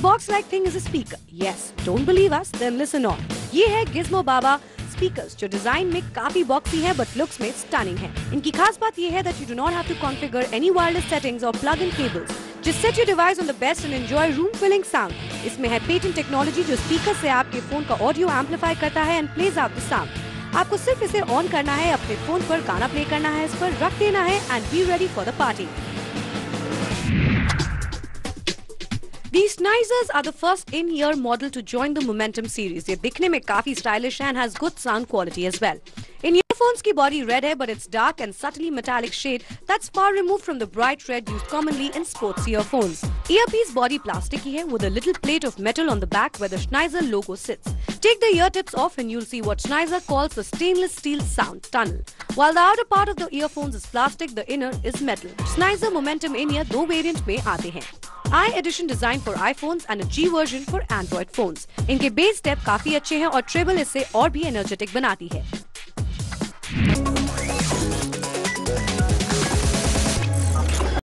box-like thing is a speaker. Yes, don't believe us? Then listen on. ये है Gizmo Baba speakers जो design में काफी boxy है बट लुक्स में स्टनिंग है। इनकी खास बात ये है that you do not have to configure any wireless settings और plug in cables. Just set your device on the best and enjoy room filling sound. इसमें है पेटेंट टेक्नोलॉजी जो स्पीकर से आपके फोन का ऑडियो एम्पलीफाई करता है and plays out the sound. आपको सिर्फ इसे ऑन करना है, अपने फोन पर गाना प्ले करना है, इस पर रख देना है and be ready for the party. These Sennheisers are the first in-ear model to join the Momentum series. ये दिखने में काफी stylish and has good sound quality as well. In earphones की body red है, but it's dark and subtly metallic shade that's far removed from the bright red used commonly in sports earphones. Earpiece body plastic की है with a little plate of metal on the back where the Sennheiser logo sits. Take the ear tips off and you'll see what Sennheiser calls the stainless steel sound tunnel. While the outer part of the earphones is plastic, the inner is metal. Sennheiser Momentum in-ear दो variant में आते हैं। I edition designed for iPhones and a G version for Android phones. इनके bass step काफी अच्छे हैं और treble इससे और भी एनर्जेटिक बनाती है।